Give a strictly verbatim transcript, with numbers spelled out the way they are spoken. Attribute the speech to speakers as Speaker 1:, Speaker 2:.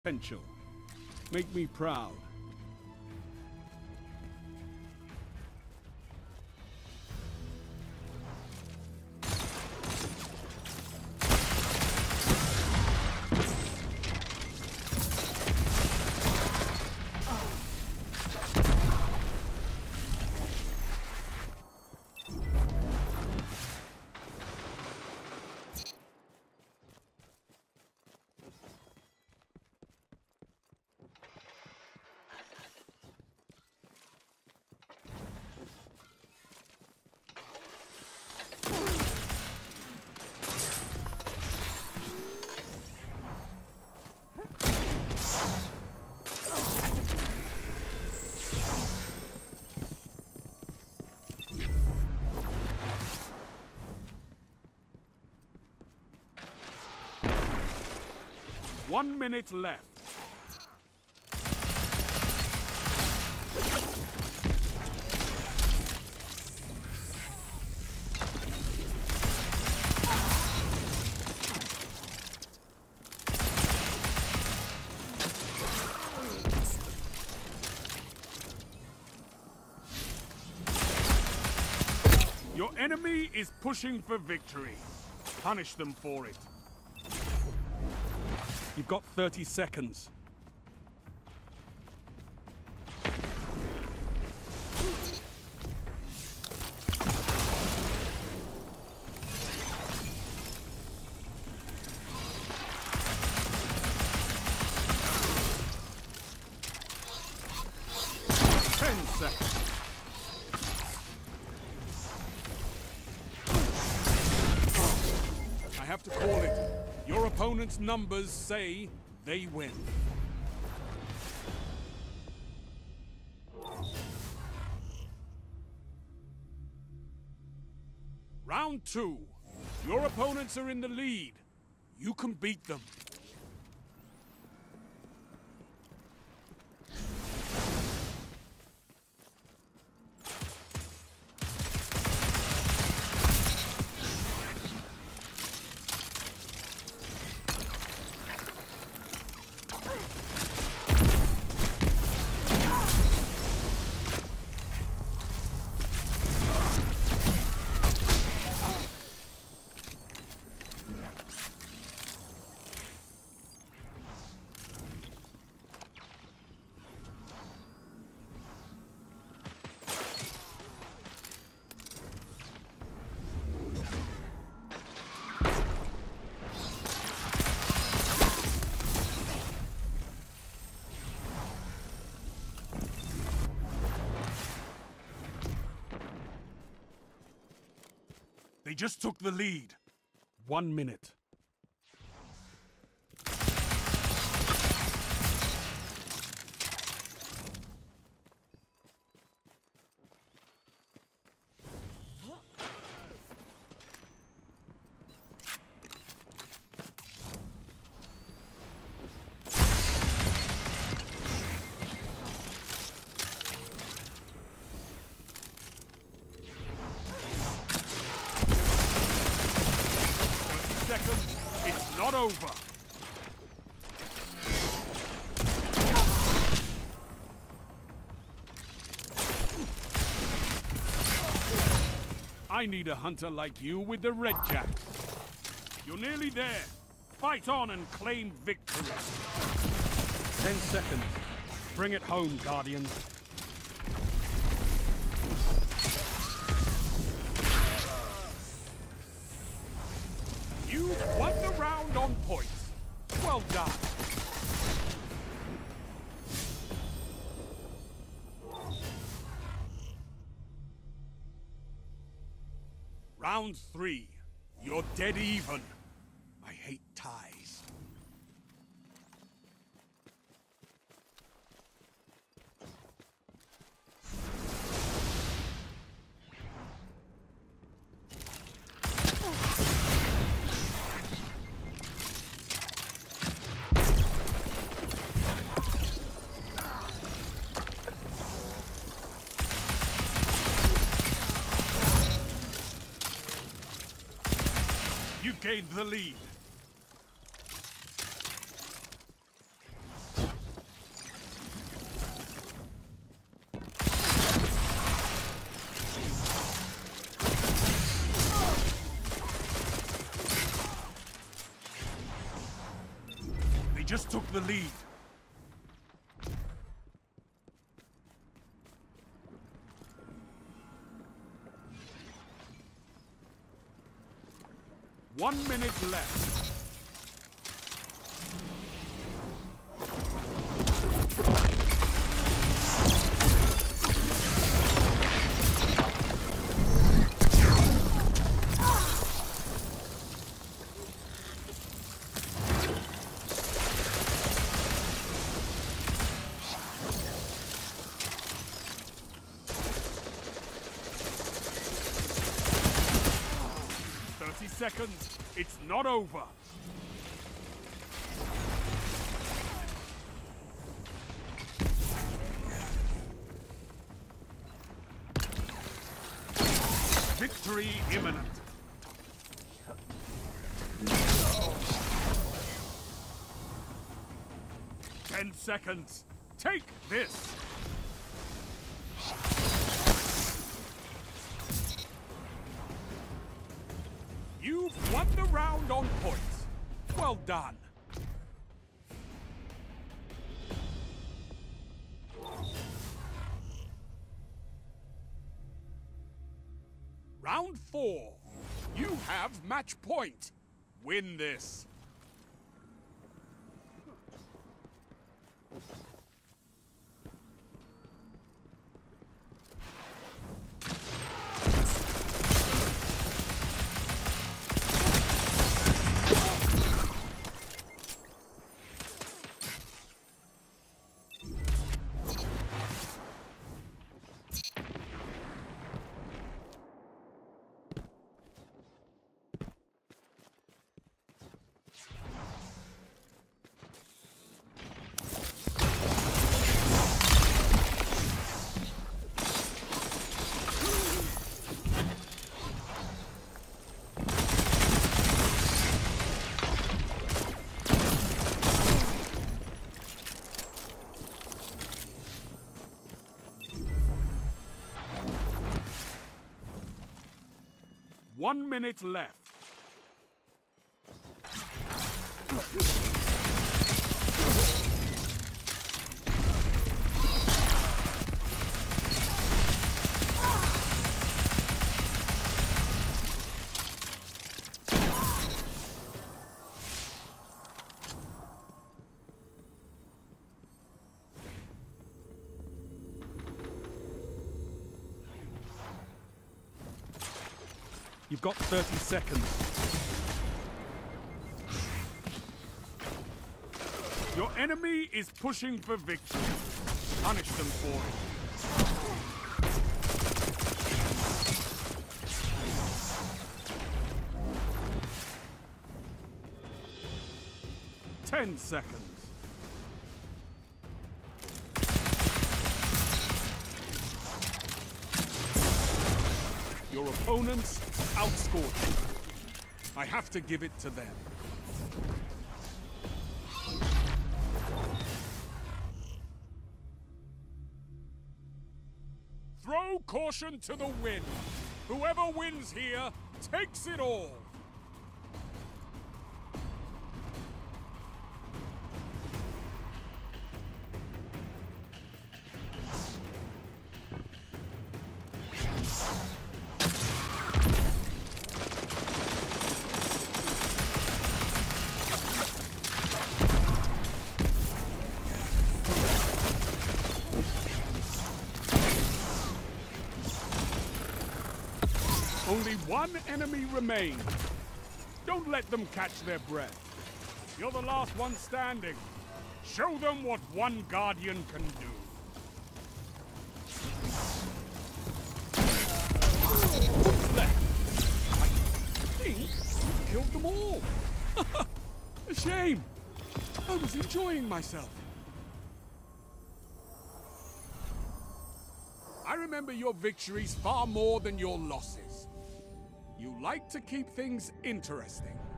Speaker 1: Potential. Make me proud. One minute left. Your enemy is pushing for victory. Punish them for it. You've got thirty seconds. Ten seconds. I have to call it. Your opponent's numbers say they win. Round two. Your opponents are in the lead. You can beat them. They just took the lead. One minute. It's not over. I need a hunter like you with the red jack. You're nearly there. Fight on and claim victory. Ten seconds. Bring it home, Guardians. You won the round on points. Well done. Round three. You're dead even. I hate ties. You gained the lead. just took the lead. One minute left. thirty seconds. It's not over. Victory imminent. Ten seconds. Take this. You've won the round on points. Well done. Round four. You have match point. Win this. One minute left. You've got thirty seconds. Your enemy is pushing for victory. Punish them for it. Ten seconds. Your opponents outscored you. I have to give it to them. Throw caution to the wind. Whoever wins here takes it all. Only one enemy remains. Don't let them catch their breath. You're the last one standing. Show them what one Guardian can do. What's left? I think you've killed them all. A shame. I was enjoying myself. I remember your victories far more than your losses. You like to keep things interesting.